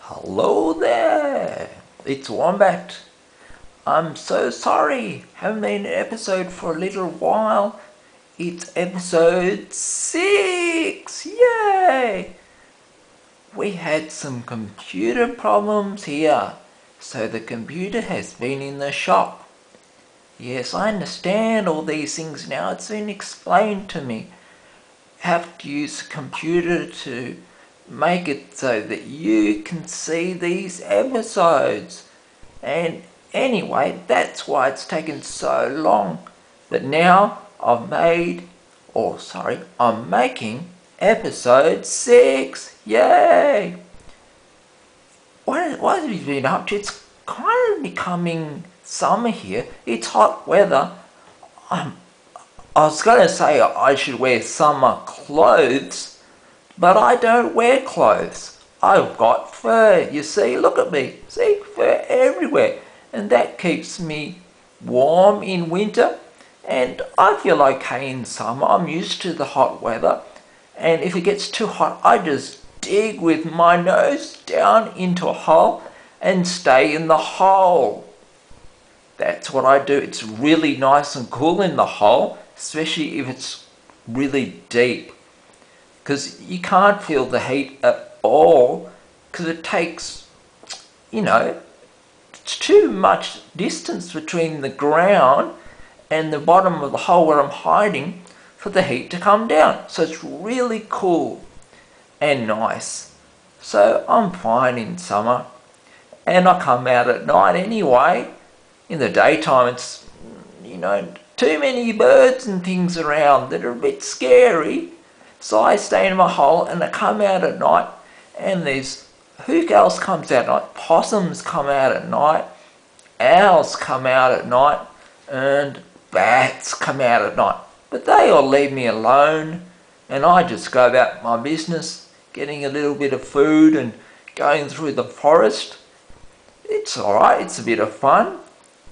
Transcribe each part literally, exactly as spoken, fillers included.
Hello there, it's Wombat. I'm so sorry, haven't made an episode for a little while. It's episode six, yay! We had some computer problems here, so the computer has been in the shop. Yes, I understand all these things now, it's been explained to me. Have to use a computer to make it so that you can see these episodes. And anyway, that's why it's taken so long. But now I've made, or sorry, I'm making episode six. Yay! What, what have you been up to? It's kind of becoming summer here. It's hot weather. I'm, I was going to say I should wear summer clothes, but I don't wear clothes. I've got fur, you see, look at me, see, fur everywhere. And that keeps me warm in winter, and I feel okay in summer. I'm used to the hot weather, and if it gets too hot, I just dig with my nose down into a hole and stay in the hole. That's what I do. It's really nice and cool in the hole, especially if it's really deep, because you can't feel the heat at all, because it takes, you know, it's too much distance between the ground and the bottom of the hole where I'm hiding for the heat to come down. So it's really cool and nice. So I'm fine in summer, and I come out at night anyway. In the daytime it's, you know, too many birds and things around that are a bit scary. So I stay in my hole and I come out at night, and there's, who else comes out at night? Possums come out at night, owls come out at night, and bats come out at night. But they all leave me alone, and I just go about my business, getting a little bit of food and going through the forest. It's alright, it's a bit of fun.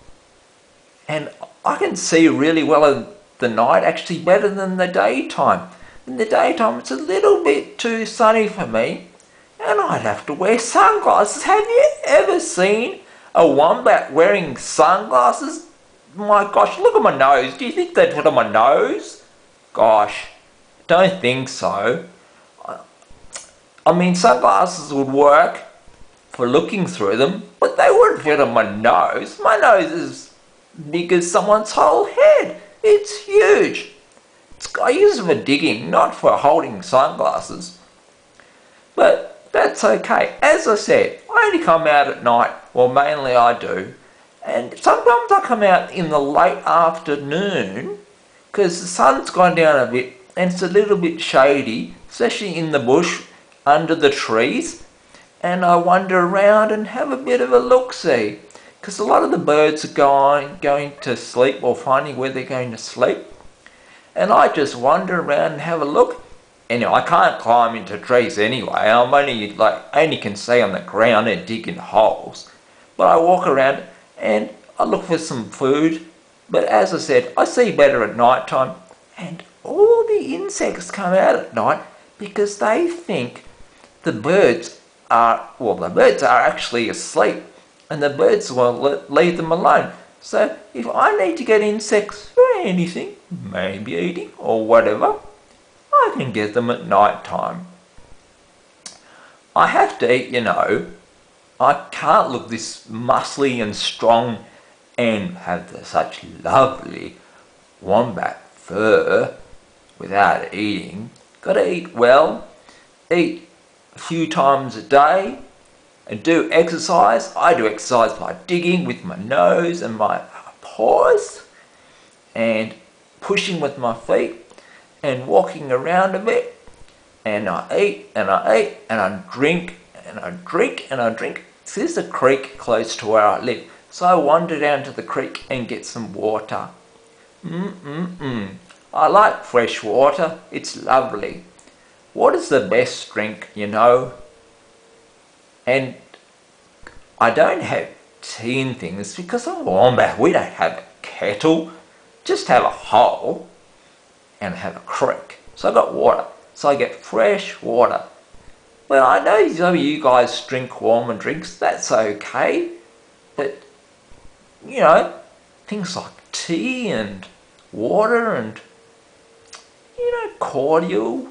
And I can see really well in the night, actually better than the daytime. In the daytime it's a little bit too sunny for me, and I'd have to wear sunglasses. Have you ever seen a wombat wearing sunglasses? My gosh, look at my nose. Do you think they'd put on my nose? Gosh, don't think so. I mean, sunglasses would work for looking through them, but they wouldn't fit on my nose. My nose is big as someone's whole head. It's huge. It's, I use them for digging, not for holding sunglasses. But that's okay. As I said, I only come out at night. Well, mainly I do. And sometimes I come out in the late afternoon, because the sun's gone down a bit and it's a little bit shady, especially in the bush under the trees. And I wander around and have a bit of a look-see, because a lot of the birds are going, going to sleep, or finding where they're going to sleep. And I just wander around and have a look. Anyway, I can't climb into trees anyway. I'm only like only can stay on the ground and dig in holes. But I walk around and I look for some food. But as I said, I see better at night time. And all the insects come out at night because they think the birds are, well, the birds are actually asleep, and the birds will leave them alone. So if I need to get insects for anything, maybe eating or whatever, I can get them at night time. I have to eat, you know. I can't look this muscly and strong and have the, such lovely wombat fur without eating. Gotta eat well, eat a few times a day, and do exercise. I do exercise by digging with my nose and my paws, and pushing with my feet, and walking around a bit. And I eat, and I eat, and I drink, and I drink, and I drink. So there's a creek close to where I live, so I wander down to the creek and get some water. Mm-mm-mm. I like fresh water, it's lovely. Water's the best drink, you know. And I don't have tea and things because I'm a wombat. We don't have a kettle, just have a hole and have a creek. So I got water. So I get fresh water. Well, I know some of you guys drink warmer drinks, that's okay. But, you know, things like tea and water and, you know, cordial.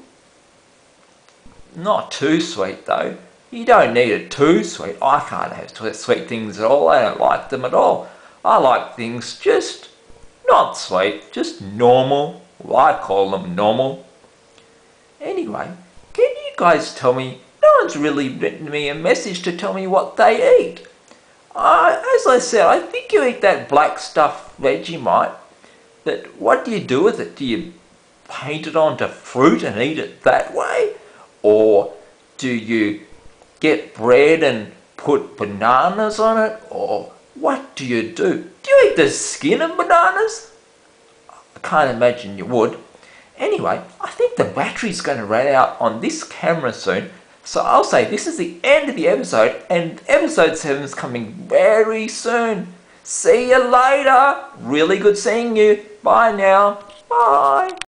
Not too sweet though. You don't need it too sweet. I can't have sweet things at all. I don't like them at all. I like things just not sweet, just normal. Well, I call them normal. Anyway, can you guys tell me, no one's really written me a message to tell me what they eat. Uh, as I said, I think you eat that black stuffed Vegemite, but what do you do with it? Do you paint it onto fruit and eat it that way? Or do you get bread and put bananas on it? Or what do you do? Do you eat the skin of bananas? I can't imagine you would. Anyway, I think the battery's going to run out on this camera soon. So I'll say this is the end of the episode, and episode seven is coming very soon. See you later. Really good seeing you. Bye now. Bye.